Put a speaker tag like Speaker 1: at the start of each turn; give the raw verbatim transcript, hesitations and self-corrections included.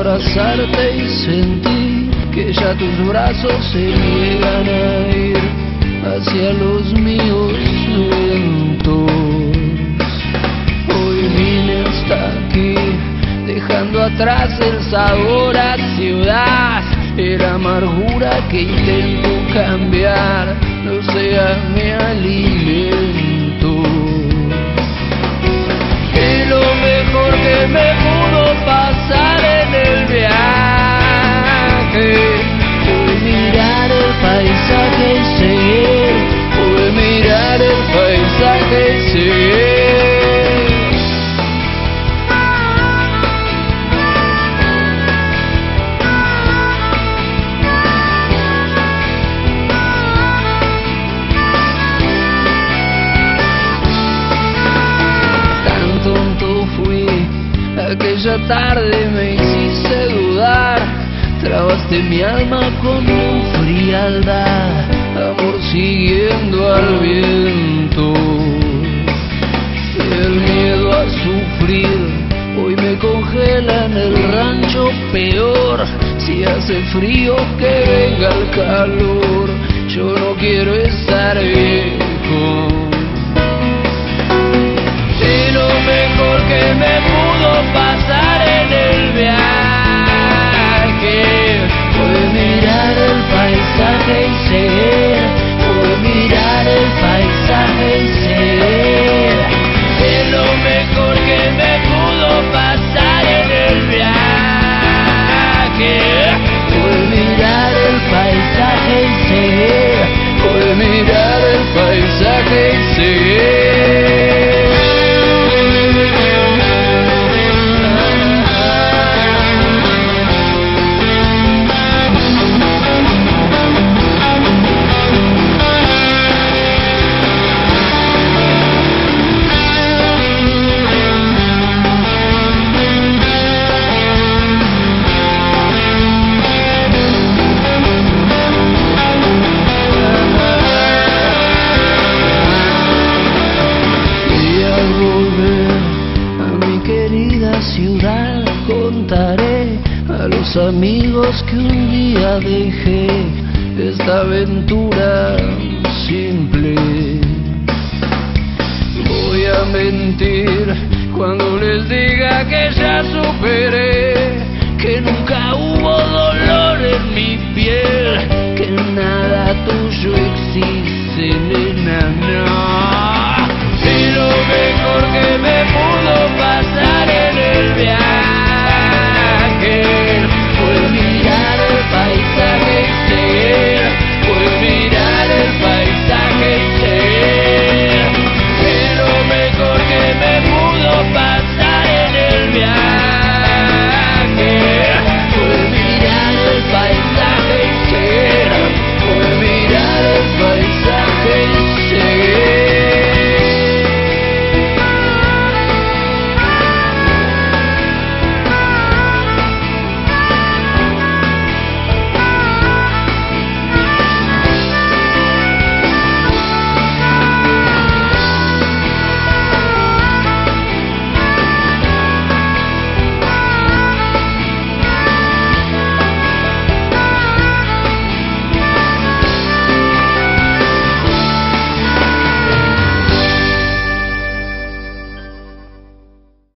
Speaker 1: abrazarte y sentí que ya tus brazos se niegan a ir hacia los míos lentos. Hoy vine hasta aquí, dejando atrás el sabor a ciudad, era amargura que intento cambiar, no sea mi alimento. Y lo mejor que me pudo pasar en el viaje fue mirar el paisaje y seguir, fue mirar el paisaje y seguir. Aquella tarde me hiciste dudar, trabaste mi alma con tu frialdad, amor siguiendo al viento. El miedo a sufrir hoy me congela en el rancho peor. Si hace frío que venga el calor, yo no quiero estar viejo. Y lo mejor que me pudo pasar en el viaje fue mirar el paisaje y seguir, fue mirar el paisaje y seguir. Es lo mejor que me pudo pasar en el viaje, fue mirar el paisaje y seguir, fue mirar el paisaje y seguir. Ciudad contaré a los amigos que un día dejé esta aventura simple. Voy a mentir cuando les diga que ya superé, que nunca hubo dolor en mi piel, que nada tuyo existe, nena, no.